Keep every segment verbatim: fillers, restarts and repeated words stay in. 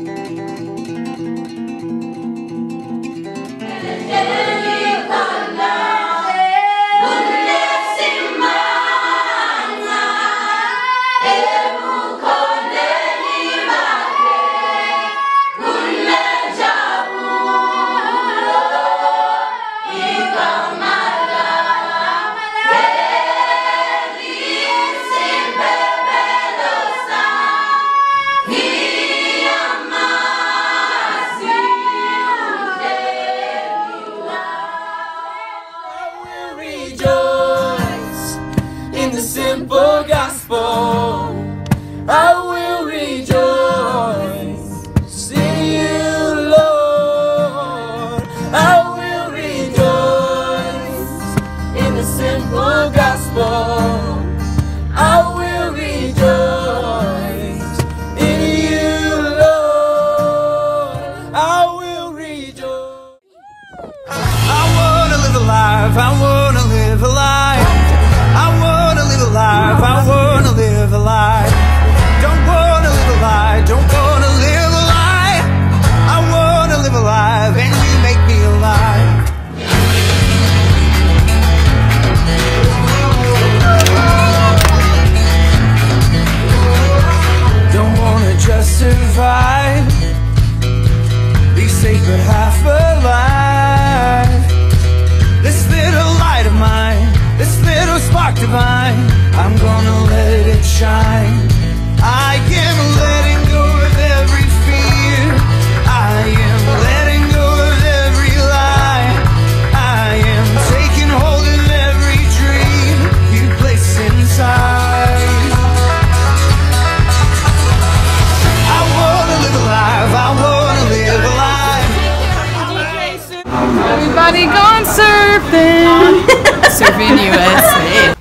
simple gospel, I will rejoice. Sing you, Lord, I will rejoice. In the simple gospel, I will rejoice. In you, Lord, I will rejoice. I wanna live a life, I wanna live a life. I wanna live a life, I wanna live a life. Don't wanna live a lie, don't wanna live a lie. I wanna live a life, and you make me alive. Don't wanna just survive, be safe but half alive. This little light of mine, this little spark divine, I'm gonna let it shine. I am letting go of every fear, I am letting go of every lie. I am taking hold of every dream you place inside. I wanna live a life, I wanna live a life. Everybody gone surfing! Surfing U S A.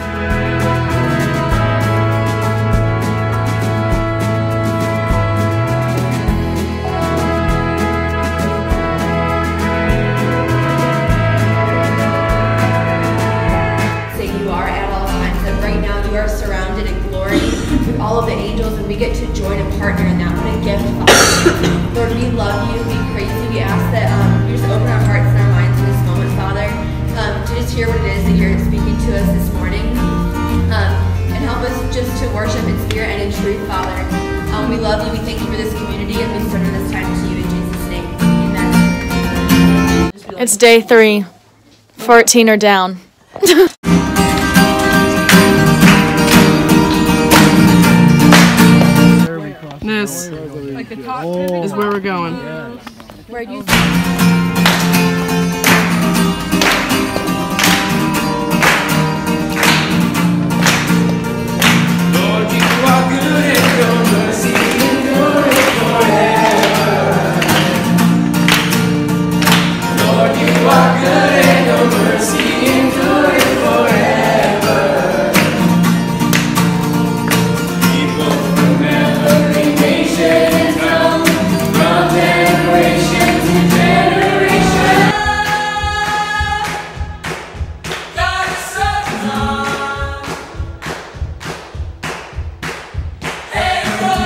Say you are at all times, that right now you are surrounded in glory with all of the angels, and we get to join and partner in that. What a gift, Father. Lord, we love you, we praise you, we ask that um, you just open our hearts and our minds in this moment, Father, um, to just hear what it is that you're speaking to us this morning, um, and help us just to worship in spirit and in truth, Father. Um, we love you, we thank you for this community, and we surrender this time to you in Jesus' name. Amen. It's day three. fourteen are down. This is where we're going. Where'd you Lord, you are good and your mercy endures forever. Lord, you are good and your mercy endures forever. People from every nation and tongue, from generation to generation. God is such a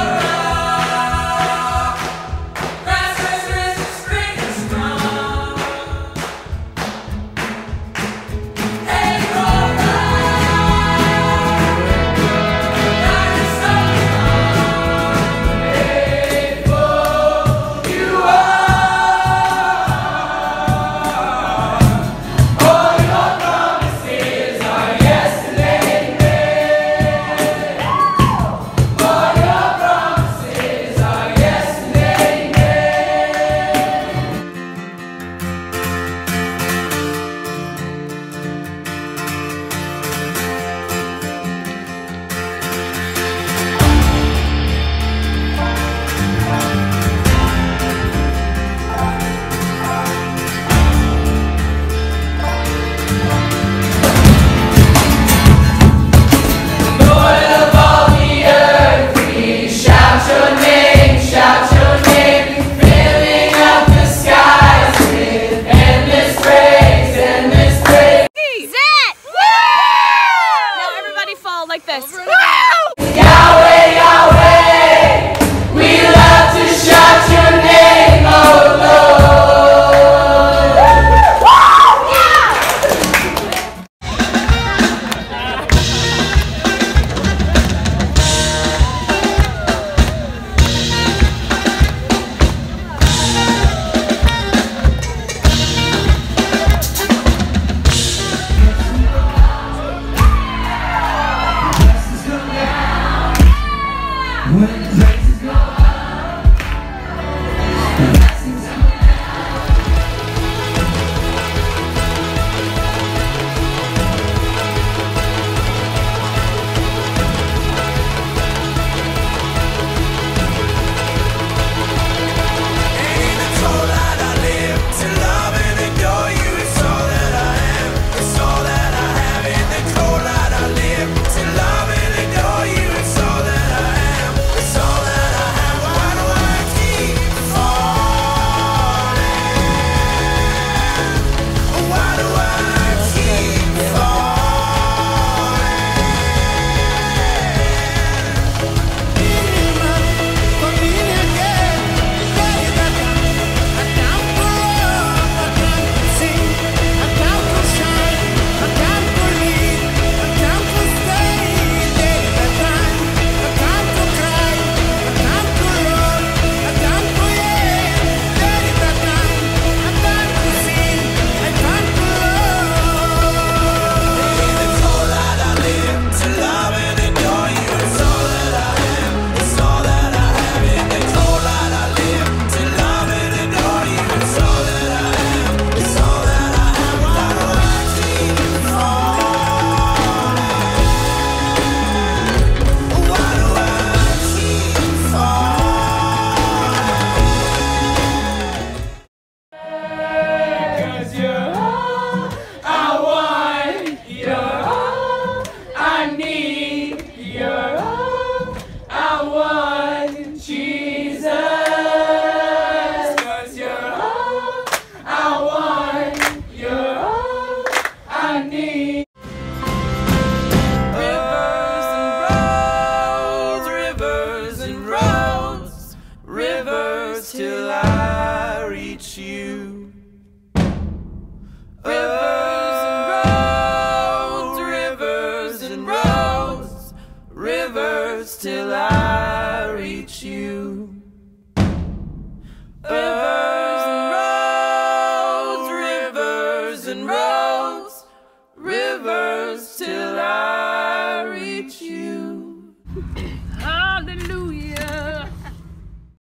till I reach you.